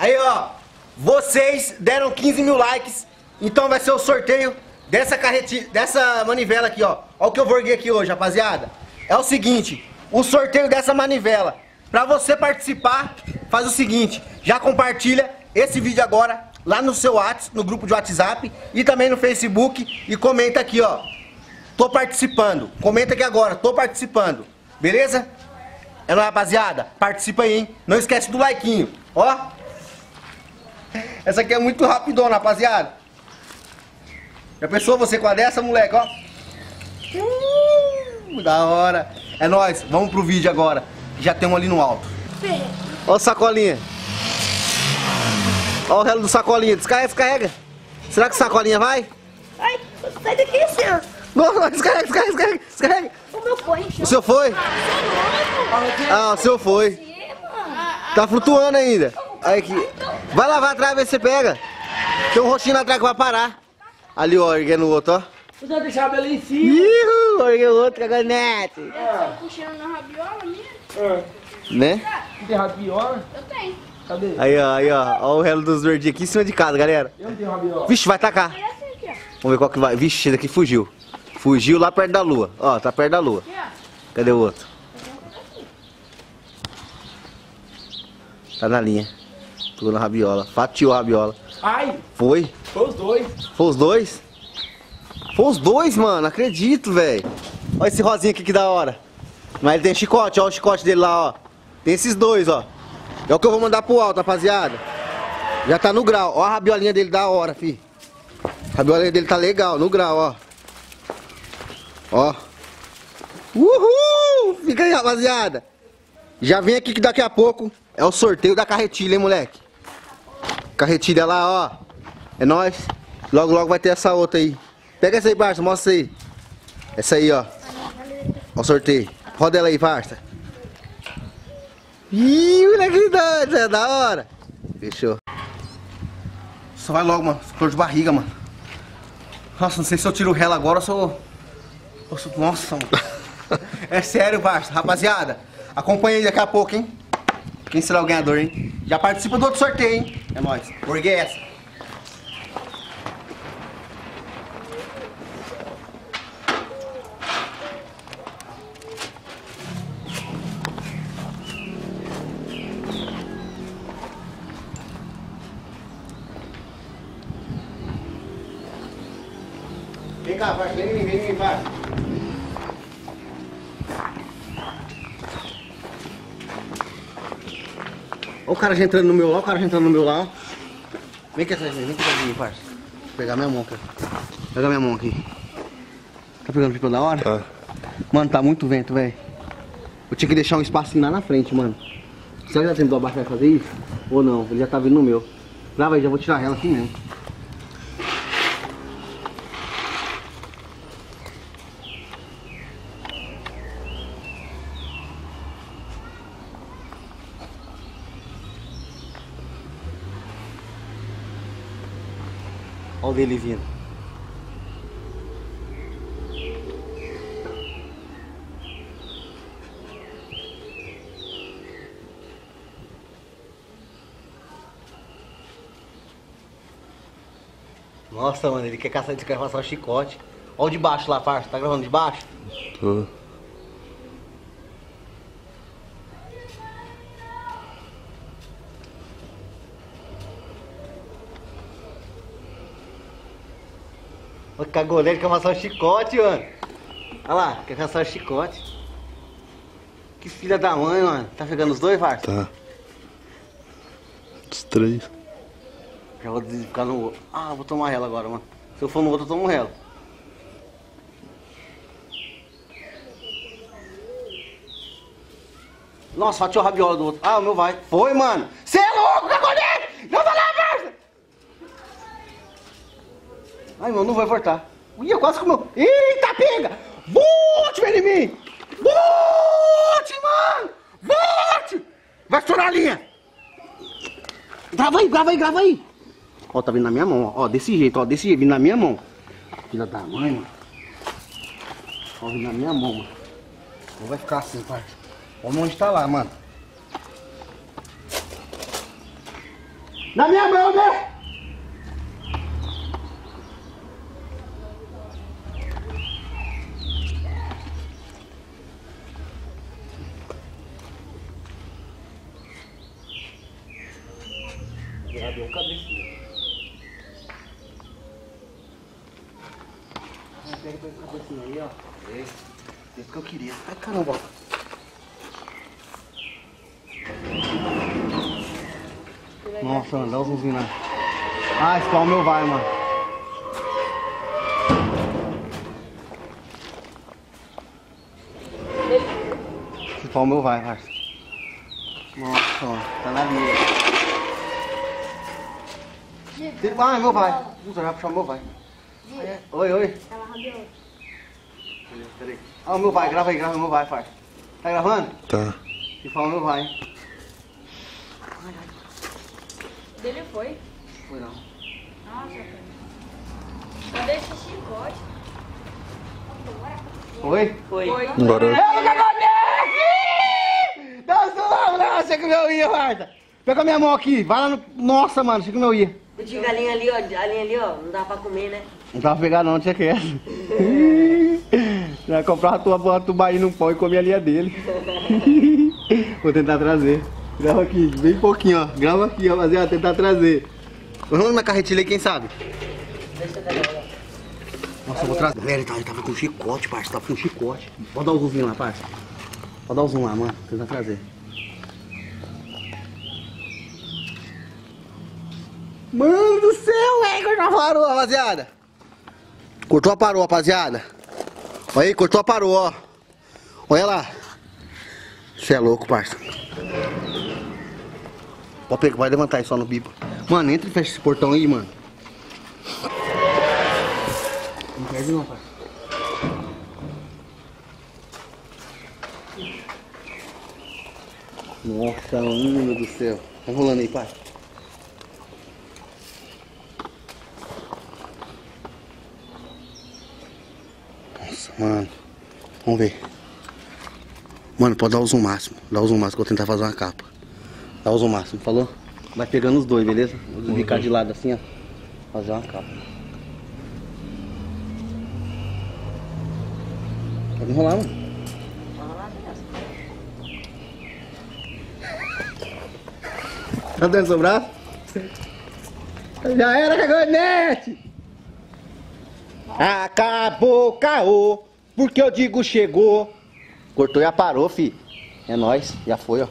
Aí, ó, vocês deram 15 mil likes, então vai ser o sorteio dessa carretilha, dessa manivela aqui, ó. Ó o que eu vorguei aqui hoje, rapaziada. É o seguinte, o sorteio dessa manivela. Pra você participar, faz o seguinte, já compartilha esse vídeo agora lá no seu WhatsApp, no grupo de WhatsApp e também no Facebook e comenta aqui, ó. Tô participando. Comenta aqui agora, tô participando. Beleza? É nóis, rapaziada. Participa aí, hein? Não esquece do likeinho, ó. Essa aqui é muito rapidona, rapaziada. Já pensou você com a dessa, moleque, ó? Da hora. É nóis, vamos pro vídeo agora. Já tem um ali no alto. Ó o sacolinha. Ó o relo do sacolinha. Descarrega, descarrega. Será que sacolinha vai? Ai, sai daqui, senhor. Não, descarrega, descarrega, descarrega, descarrega. O meu foi. O seu foi? Ah, o seu foi. Tá flutuando ainda. Aí aqui. Vai lá, vai atrás, ver se você pega. Tem um roxinho atrás que vai parar. Ali, ó, erguendo o outro, ó. Você vai deixar a Bela em cima. Ihu, ergueu o outro, caganete. Tá puxando na rabiola minha? Né? Não tem rabiola? Eu tenho. Cadê? Aí, ó. Ó o relo dos verdinhos aqui em cima de casa, galera. Eu não tenho rabiola. Vixe, vai tacar. É assim aqui, ó. Vamos ver qual que vai. Vixe, esse daqui fugiu. Fugiu lá perto da lua. Ó, tá perto da lua. Aqui, ó. Cadê o outro? Tá na linha. Pegou na rabiola. Fatiou a rabiola. Ai, Foi? foi os dois. Foi os dois? Foi os dois, mano. Acredito, velho. Olha esse rosinha aqui que da hora. Mas ele tem chicote, ó o chicote dele lá, ó. Tem esses dois, ó. É o que eu vou mandar pro alto, rapaziada. Já tá no grau. Ó a rabiolinha dele da hora, fi. A rabiolinha dele tá legal, no grau, ó. Ó. Uhul! Fica aí, rapaziada. Já vem aqui que daqui a pouco é o sorteio da carretilha, hein, moleque. Carretilha lá, ó. É nóis. Logo, logo vai ter essa outra aí. Pega essa aí, parça, mostra aí. Essa aí, ó. Ó o sorteio. Roda ela aí, parça. Ih, moleque, é da hora. Fechou. Só vai logo, mano. Dor de barriga, mano. Nossa, não sei se eu tiro o relo agora ou se eu... Nossa, mano. É sério, parça. Rapaziada, acompanha aí daqui a pouco, hein. Quem será o ganhador, hein? Já participa do outro sorteio, hein? É nóis. Borguei essa. Vem cá, parça. Vem em mim, parça. Olha o cara já entrando no meu lá, o cara já entrando no meu lá. Vem aqui atrás, vem aqui, parça. Vou pegar minha mão, cara. Pega minha mão aqui. Tá pegando pipa da hora? Tá. Mano, tá muito vento, velho. Eu tinha que deixar um espacinho lá na frente, mano. Será que dá tempo do abaixo vai fazer isso? Ou não? Ele já tá vindo no meu. Lá, vai, já vou tirar ela aqui mesmo. Olha o dele vindo. Nossa, mano, ele quer caçar, ele quer passar o chicote. Olha o de baixo lá, parça. Tá gravando de baixo? Tô. Olha que cagoleiro, quer passar o chicote, mano. Olha lá, quer caçar o chicote. Que filha da mãe, mano. Tá pegando os dois, parça? Tá. Os três. Já vou ficar no outro. Ah, vou tomar relo agora, mano. Se eu for no outro, eu tomo relo. Nossa, fatiou a rabiola do outro. Ah, o meu vai. Foi, mano. Cê é louco, cagoleiro! Não vai lá, parça! Ai, meu, não vai voltar. Ih, quase comeu. Eita, pega! Volte, vem em mim! Volte, mano! Volte! Vai estourar a linha! Grava aí, grava aí, grava aí! Ó, tá vindo na minha mão, ó, desse jeito, vindo na minha mão. Filha da mãe, mano. Ó, vindo na minha mão, mano. Não vai ficar assim, parça. Olha onde tá lá, mano. Na minha mão, né? Abriu a cabecinha. Pega essa cabecinha aí, ó. Esse que eu queria. Ai, caramba, ó. Nossa, mano, dá um zoomzinho lá. Ah, esse pau meu vai, mano. Esse pau meu vai, parça. Nossa, mano, tá na linha. Ah, meu vai. Usa, vai puxar o meu vai. Oi, oi. Ela rabiou. Peraí. Ah, o meu vai, grava o meu vai, parça. Tá gravando? Tá. Esse pau meu vai. Dele foi? Foi não. Nossa, cara. Cadê esse chicote? Oi? Foi. Bora. Dá um zoom, não, achei que o meu ia, Marta. Pega a minha mão aqui, vai lá no... Nossa, mano, achei que o meu ia. Eu tinha galinha ali, ó, não dá pra comer, né? Não tava pegando não, tinha que essa. Já comprava a tua tubaína num pão e comia a linha dele. Vou tentar trazer. Grava aqui, bem pouquinho, ó. Grava aqui, ó, rapaziada, tentar trazer. Vamos na carretilha aí, quem sabe? Deixa eu pegar. Nossa, eu vou trazer. Galera, ele tava com chicote, parça, tava com chicote. Pode dar o zoomzinho lá, parça. Pode dar o zoom lá, mano, tentar trazer. Mano do céu, velho, cortou a parou, rapaziada. Cortou a parou, rapaziada. Olha aí, cortou a parou, ó. Olha lá. Você é louco, parça. Pode pegar, vai levantar aí só no bico. Mano, entra e fecha esse portão aí, mano. Não perde não, parça. Nossa, meu do céu. Tá rolando aí, pai. Nossa, mano. Vamos ver. Mano, pode dar o zoom máximo. Dá o zoom máximo que eu vou tentar fazer uma capa. Dá o zoom máximo, falou? Vai pegando os dois, beleza? Vou ficar de lado assim, ó. Fazer uma capa. Pode enrolar, mano. Tá dando seu braço? Já era, cagonete! Acabou, caô, porque eu digo chegou. Cortou e já parou, fi. É nóis, já foi, ó.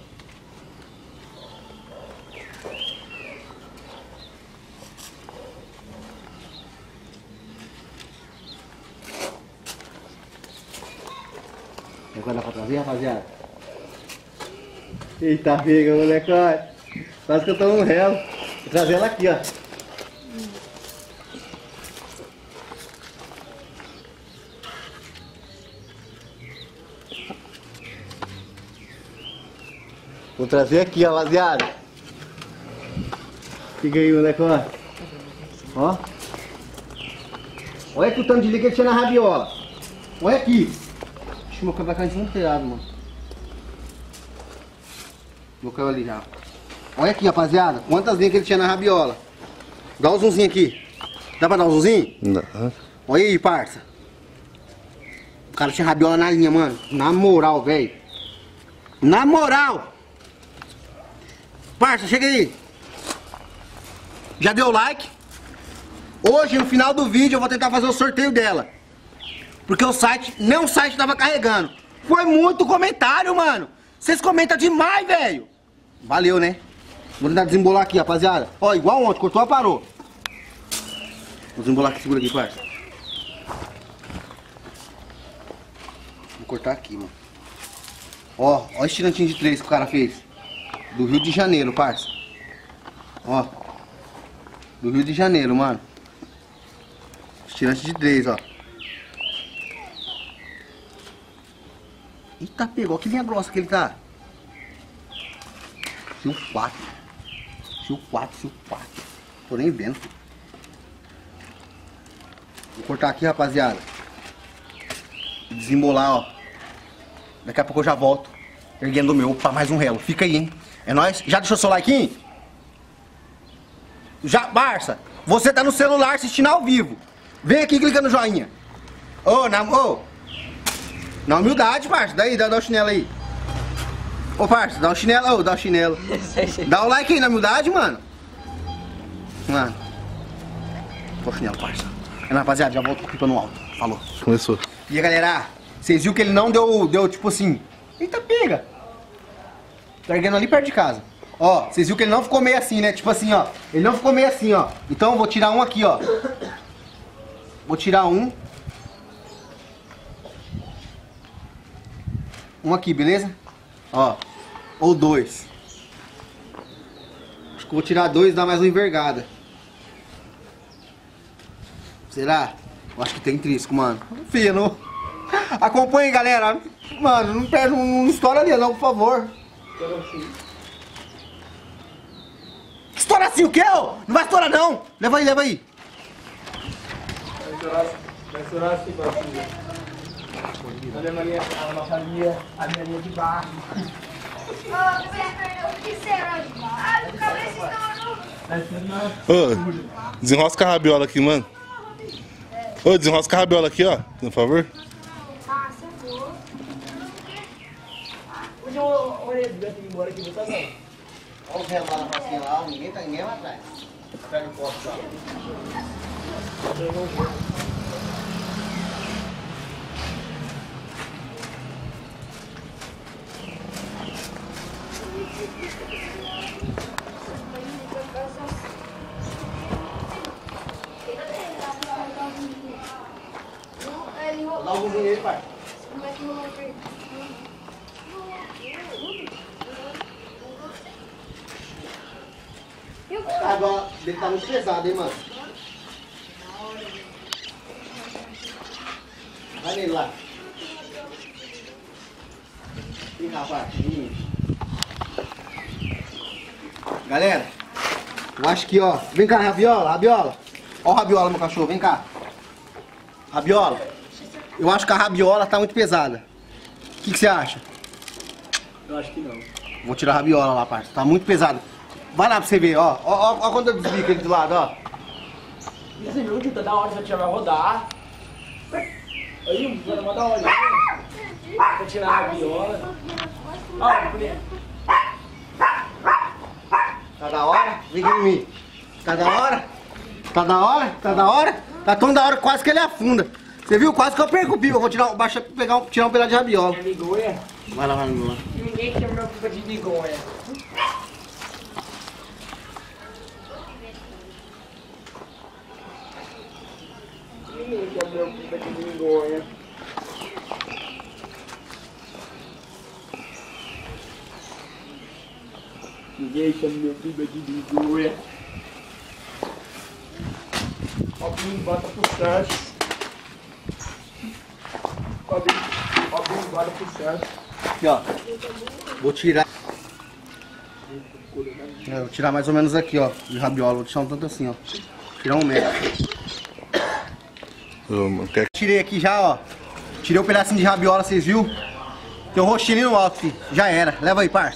Vai dar pra trazer, rapaziada? Eita, pega, molecote. Quase que eu tô no réu. Vou trazer ela aqui, ó. Vou trazer aqui, rapaziada. Fica aí, molecote. Ó. Olha que o tanto de liga que tinha na rabiola. Olha aqui. Acho que meu cabelo vai cair em cima do telhado, mano. Meu cabelo ali já. Olha aqui, rapaziada, quantas linhas que ele tinha na rabiola. Dá um zoomzinho aqui. Dá pra dar um zoomzinho? Não. Olha aí, parça. O cara tinha rabiola na linha, mano. Na moral, velho. Na moral. Parça, chega aí. Já deu like? Hoje, no final do vídeo, eu vou tentar fazer o sorteio dela. Porque o site, nem o site tava carregando. Foi muito comentário, mano. Vocês comentam demais, velho. Valeu, né? Vou tentar desembolar aqui, rapaziada. Ó, igual ontem, cortou, parou. Vou desembolar aqui, segura aqui, parça. Vou cortar aqui, mano. Ó esse tirantinho de 3 que o cara fez. Do Rio de Janeiro, parça. Ó. Do Rio de Janeiro, mano. Tirante de 3, ó. Eita, pegou. Que linha grossa que ele tá. Fio 4. Fio 4, fio 4. Tô nem vendo. Vou cortar aqui, rapaziada. Desembolar, ó. Daqui a pouco eu já volto. Erguendo o meu pra mais um relo. Fica aí, hein? É nóis. Já deixou seu like, hein? Já, Barça, você tá no celular assistindo ao vivo. Vem aqui e clica no joinha. Ô, na humildade, parça. Daí, dá o chinelo aí. Ô, parça, dá o chinelo. Ô, dá o chinelo. Dá o like aí na humildade, mano. Mano. Pô, chinelo, parça. Rapaziada, já volto com o pipa no alto. Falou. Começou. E aí, galera, vocês viram que ele não deu tipo assim. Eita, pega. Tá erguendo ali perto de casa. Ó, vocês viram que ele não ficou meio assim, né? Tipo assim, ó. Ele não ficou meio assim, ó. Então eu vou tirar um aqui, ó. Vou tirar um. Um aqui, beleza? Ó. Ou dois. Acho que eu vou tirar dois e dar mais uma envergada. Será? Eu acho que tem trisco, mano. Fia, não. Acompanhe, galera. Mano, não perde um estoura ali, não, por favor. Estoura assim o quê, ô? Não vai estourar, não. Leva aí, leva aí. Vai estourar assim, Barcinha. Olha a minha linha de baixo. Ô, desenrosca a rabiola aqui, mano. Ô, desenrosca a rabiola aqui, ó. Por favor. Hoje eu olhei devia ter ido embora aqui, tá bem? Olha o velho lá na pracinha lá, ninguém tá lá atrás. Pega o copo lá. Dá um gominho nele, pai. A água dele tá muito pesada, hein, mano. Vai nele lá. Ih, rapaz. Galera, eu acho que, ó. Vem cá, Rabiola, Rabiola. Ó o Rabiola, meu cachorro, vem cá. Rabiola. Eu acho que a rabiola tá muito pesada. O que você acha? Eu acho que não. Vou tirar a rabiola lá, parça. Tá muito pesada. Vai lá pra você ver, ó. Ó quando eu desbico ele de lado, ó. E você viu que tá da hora, você vai rodar. Aí, vai dar da hora. Vou tirar a rabiola. Ó, bonito. Tá da hora? Vem aqui em mim. Tá da hora? Tá da hora? Tá da hora? Tá tão da hora quase que ele afunda. Você viu? Quase que eu perco o pico. Eu vou tirar, tirar um pedaço de rabiola. É migonha? Vai lá, vai lá. Ninguém chama meu pipa de migonha. Ninguém chama meu pipa de migonha. Ninguém chama meu pipa de migonha. Alguém bota pro certo. Alguém bota pro certo. Aqui, ó. Vou tirar. Vou tirar mais ou menos aqui, ó. De rabiola. Vou deixar um tanto assim, ó. Tirar 1 metro. Tirei aqui já, ó. Tirei um pedacinho de rabiola, vocês viu? Tem um roxinho ali no alto, filho. Já era. Leva aí, parça.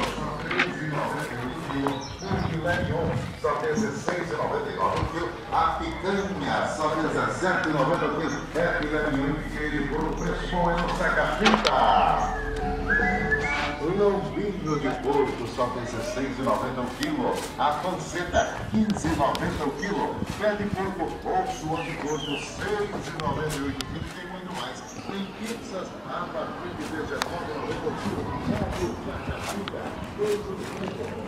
Só tem 16,99 o quilo. A picanha só 17,90 o quilo. É filé mignon pequeno por um preço bom, é no Saca-Fita. O lombinho de porco só tem 16,90 o quilo. A panceta 15,90 o quilo. Pé de porco ou suor de porco 6,98 o quilo. Tem muito mais. Tem pizzas a partir de 19,90 o quilo. É do Saca-Fita.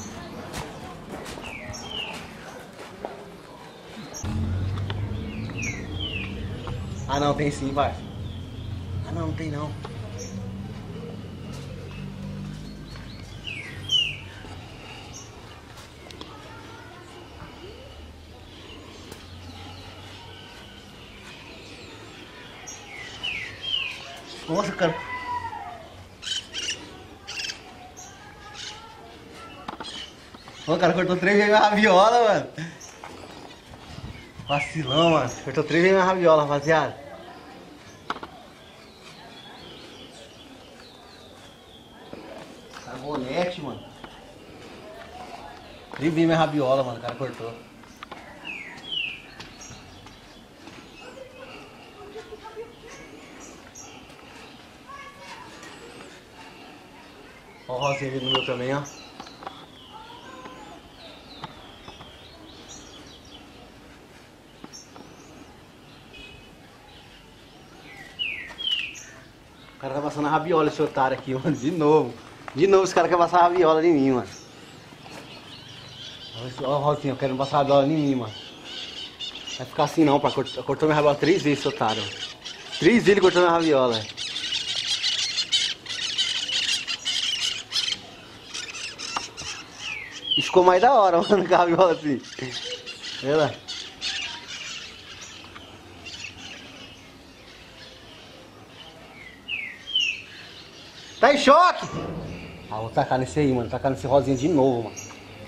Ah não, tem sim, vai. Ah não, não tem não. Nossa, cara. Pô, cara, cortou 3 vezes a rabiola, mano. Vacilão, mano. Cortou 3 vezes a rabiola, rapaziada. Sabonete, mano. Tribi minha rabiola, mano, o cara cortou. Ó o rosinha vindo no meu também, ó. O cara tá passando a rabiola, esse otário aqui, mano, de novo. De novo esse cara quer passar a rabiola em mim, mano. Olha o rosinha, eu quero passar a rabiola em mim, mano. Vai ficar assim não, cortou minha rabiola 3 vezes, esse otário. 3 vezes ele cortou minha rabiola. E ficou mais da hora, mano, com a rabiola assim. Olha lá. Tá em choque! Ah, vou tacar nesse aí, mano. Tacar nesse rosinha de novo, mano.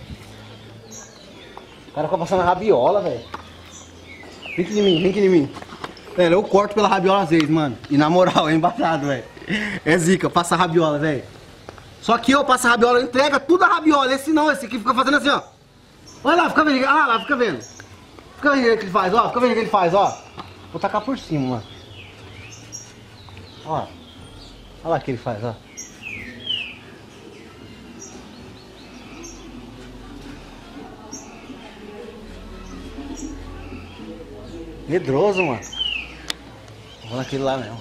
O cara fica passando a rabiola, velho. Vem aqui em mim, vem aqui em mim. Velho, eu corto pela rabiola às vezes, mano. E na moral, é embaçado, velho. É zica, passa a rabiola, velho. Só que eu passo a rabiola, entrega tudo a rabiola. Esse não, esse aqui fica fazendo assim, ó. Olha lá, fica vendo. Ah lá, fica vendo. Fica vendo o que ele faz, ó. Fica vendo o que ele faz, ó. Vou tacar por cima, mano. Ó. Olha lá o que ele faz, ó. Medroso, mano. Vou naquele lá mesmo.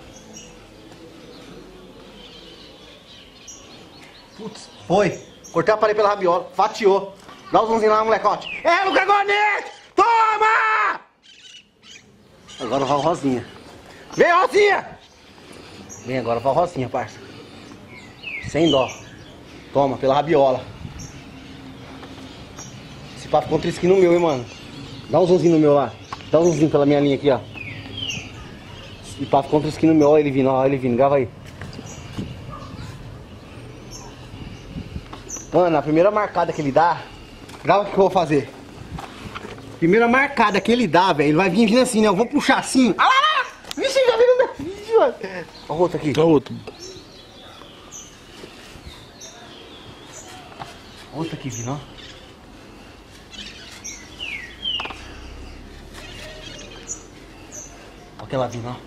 Putz, foi. Cortei a parede pela rabiola. Fatiou. Dá o zoomzinho lá, molecote. É, no cagonete! Toma! Agora vai o rosinha. Vem, rosinha! Vem, agora vai o rosinha, parça. Sem dó. Toma, pela rabiola. Esse papo ficou 3 no meu, hein, mano. Dá um zoomzinho no meu lá. Dá um zoomzinho pela minha linha aqui, ó. Esse papo ficou 3 no meu. Olha ele vindo, ó. Olha ele vindo. Grava aí. Mano, a primeira marcada que ele dá, grava o que eu vou fazer. Primeira marcada que ele dá, velho, ele vai vir vindo assim, né? Eu vou puxar assim. Ah lá, lá! Vixe, já viu no meu vídeo, mano. Olha o outro aqui. Olha o outro. Outro aqui vindo, ó. Olha aquela vindo, ó.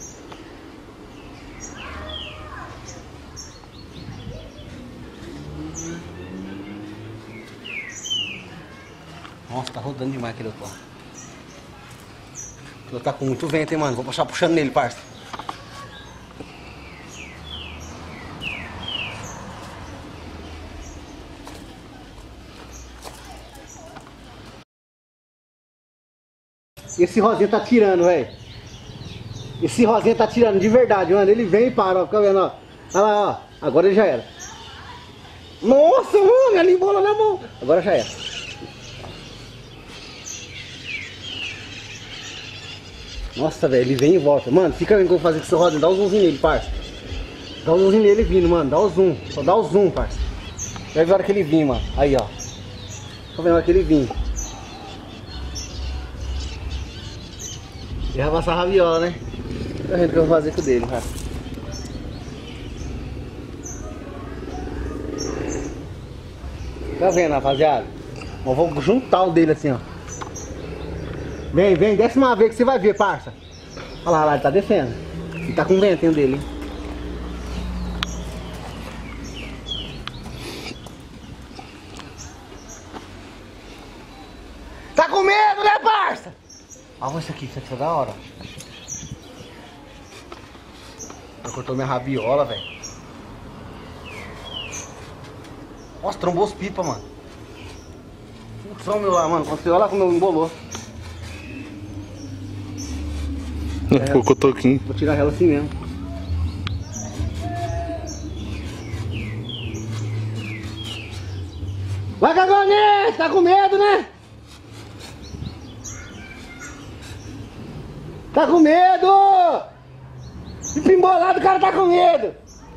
Nossa, tá rodando demais aquele outro lá. Ele tá com muito vento, hein, mano. Vou passar puxando nele, parça. Esse rosinha tá tirando, velho. Esse rosinha tá tirando de verdade, mano. Ele vem e para, ó. Fica vendo, ó. Olha lá, ó. Agora ele já era. Nossa, mano. Ele embolou na mão. Agora já era. Nossa, velho, ele vem e volta. Mano, fica vendo o que eu vou fazer com esse rosinha. Dá o zoomzinho nele, parça. Dá o zoomzinho nele vindo, mano. Dá o zoom. Só dá o zoom, parça. Vai ver a hora que ele vir, mano. Aí, ó. Tô vendo a hora que ele vir. E vai passar a rabiola, né? Tá vendo o que eu vou fazer com o dele, cara. Tá vendo, rapaziada? Eu vou juntar o dele assim, ó. Vem, vem, desce uma vez que você vai ver, parça. Olha lá, ele tá descendo. Ele tá com o ventinho dele, hein? Tá com medo, né, parça? Olha isso aqui tá da hora. Ele cortou minha rabiola, velho. Nossa, trombou os pipa, mano. Putz, meu lá, mano. Quando você olha lá como eu embolou. Ficou cotoquinho. Vou tirar ela assim mesmo. Vai, cagonete! Tá com medo, né? Tá com medo! Fica embolado, o cara tá com medo!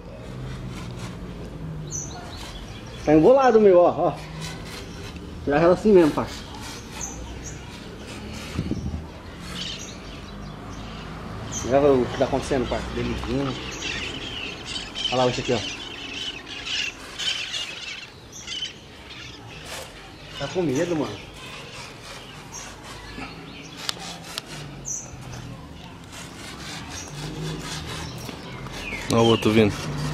Tá embolado, meu, ó. Tirar ela assim mesmo, parça. Olha o que tá acontecendo, parça. Dele vindo. Olha lá, esse aqui, ó. Tá com medo, mano. Olha o outro vindo.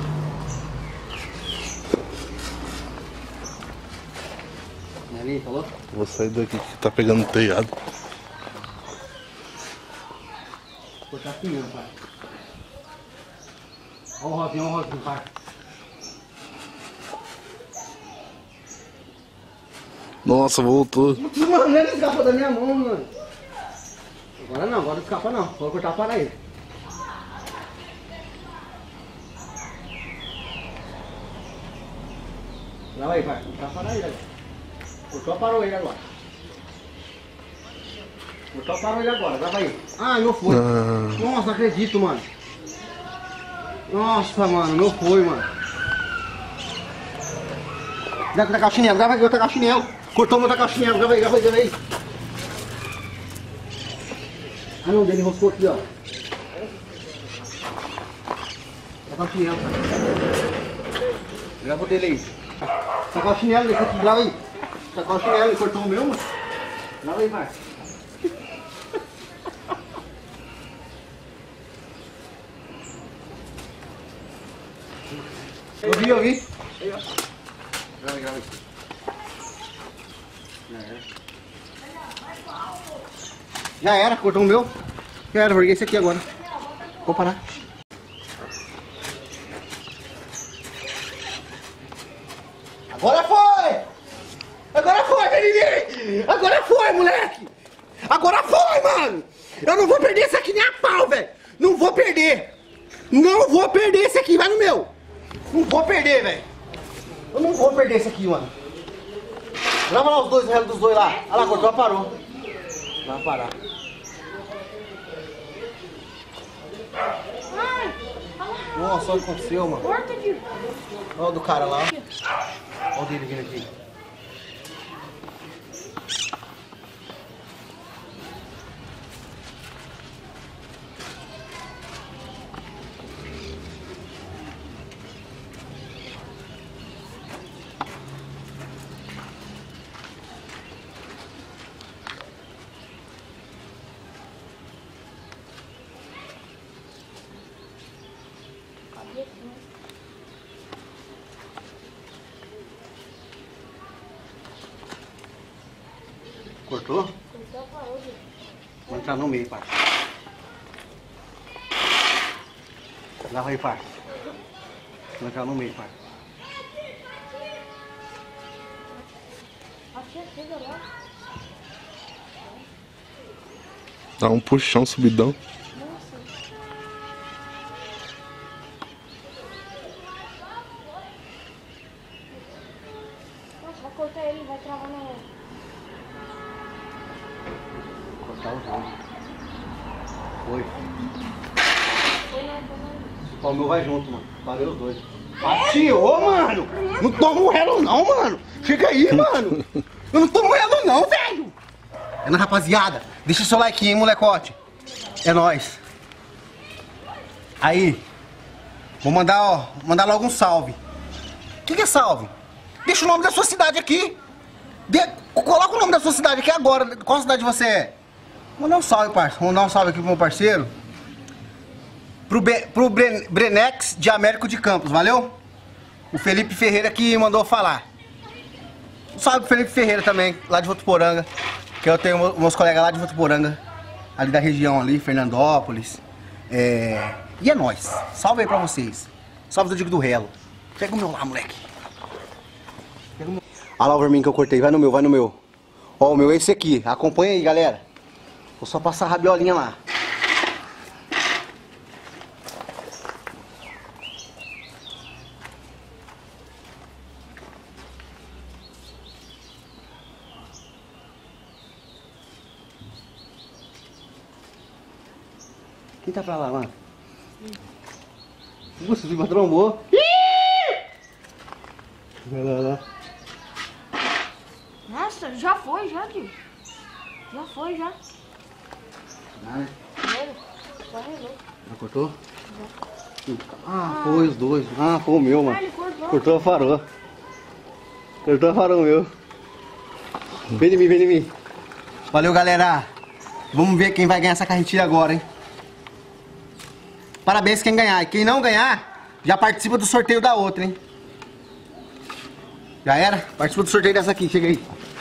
Ali, falou? Vou sair daqui que tá pegando no telhado. Vou cortar aqui mesmo, pai. Olha o rosinho, pai. Nossa, voltou. Mano, ele escapou da minha mão, mano. Agora não escapa não. Vou cortar para ele. Lá aí, pai. Cortar para ele agora. Cortou, parou ele agora. Cortou, parou ele agora. Grava aí. Ah, não foi. Nossa, não acredito, mano. Nossa, mano, não foi, mano. Deve tacar o chinelo, grava aí, eu tacar o chinelo. Cortou, vou tacar o chinelo, grava aí. Ah não, dele enroscou aqui, ó. Tacar o chinelo, cara. Grava o dele aí. Tacar o chinelo, deixa aqui, grava aí. Tacar o chinelo, ele cortou o meu, mano. Grava aí, pai. Eu vi. Grava aí. Já era, cortou o meu. Já era, joguei esse aqui agora. Vou parar. Agora foi, menino! Agora foi, moleque! Agora foi, mano! Eu não vou perder esse aqui nem a pau, velho! Não vou perder esse aqui, vai no meu! Não vou perder, velho! Eu não vou perder esse aqui, mano! Grava lá os dois, o resto dos dois lá. Olha lá, cortou, parou. Vai parar. Nossa, olha o que aconteceu, mano. Olha o do cara lá. Olha o dele vindo aqui. Cortou? Vou entrar no meio, pai. Lava aí, pai. Vou entrar no meio, pai. Dá um puxão, subidão. Vai cortar ele, vai travar na... Cortar os dois. Foi. Foi não. O meu vai junto, mano. Valeu os dois. Atiou, mano! Não toma um relo não, mano! Chega aí, mano! Eu não tomo relo não, velho! É nóis, rapaziada. Deixa o seu like, hein, molecote. É nóis. Aí. Vou mandar logo um salve. O que é salve? Deixa o nome da sua cidade aqui. Coloca o nome da sua cidade aqui agora. Qual cidade você é? Vou mandar um salve, parceiro. Vou mandar um salve aqui pro meu parceiro. Pro Brenex de Américo de Campos, valeu? O Felipe Ferreira que mandou falar. Um salve pro Felipe Ferreira também, lá de Votuporanga. Que eu tenho meus colegas lá de Votuporanga, ali da região ali, Fernandópolis. E é nóis. Salve aí pra vocês. Salve do Digo do Relo. Pega o meu lá, moleque. Olha lá o vermelho que eu cortei, vai no meu. Ó, o meu é esse aqui. Acompanha aí, galera. Vou só passar a rabiolinha lá. Quem tá pra lá, mano? Nossa, o trombou. Vai lá. Nossa, já foi, tio. Já foi. Ah, né? Só relou. Já cortou? Já. Ah, foi os dois. Ah, foi o meu, mano. Ah, ele cortou. Cortou a farol. Cortou a farol meu. Vem de mim, vem de mim. Valeu, galera. Vamos ver quem vai ganhar essa carretilha agora, hein? Parabéns quem ganhar. E quem não ganhar, já participa do sorteio da outra, hein? Já era? Participa do sorteio dessa aqui, chega aí.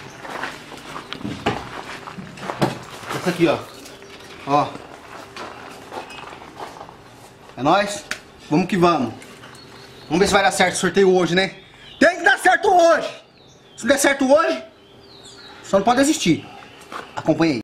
Essa aqui, ó. Ó. É nóis? Vamos que vamos. Vamos ver se vai dar certo o sorteio hoje, né? Tem que dar certo hoje! Se não der certo hoje, só não pode desistir. Acompanha aí.